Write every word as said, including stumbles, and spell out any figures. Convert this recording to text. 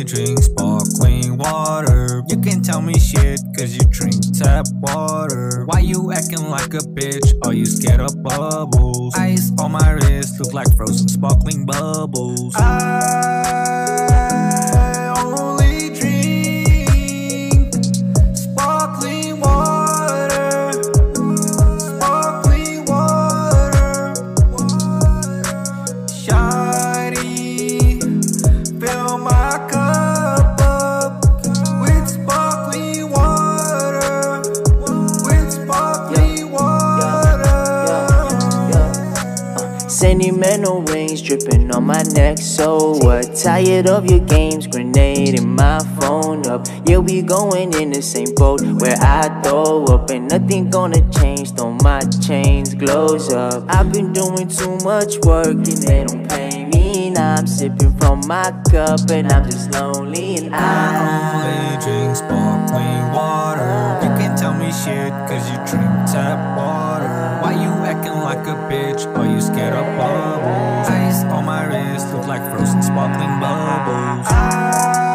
only drink sparkling water. You can tell me shit cause you drink tap water. Why you acting like a bitch? Are you scared of bubbles? Ice on my wrist look like frozen sparkling bubbles. I only drink sparkling water. Sparkling water. Shawty, fill my cup up with sparkling water. With sparkling water. Sentimental rings dripping on my neck, so what? Tired of your games, grenading my phone up. Yeah, we going in the same boat where I throw up. Ain't nothing gonna change, though my chains glows up. I've been doing too much work and they don't pay me. Now I'm sipping from my cup and I'm just lonely. And I only drink sparkling water. You can tell me shit cause you drink tap water. Why you acting like a bitch? Are you scared of bubbles? Ice on my wrist look like frozen sparkling bubbles. I only drink sparkling water. Sparkling water. Shawty, fill my cup up with sparkling water. With sparkling water. Shawty, fill my cup up with sparkling water. With sparkling water. I only drink sparkling water. You can tell me shit cause you drink tap water. Why you acting like a bitch? Are you scared of bubbles? Ice on my wrist look like frozen sparkling bubbles.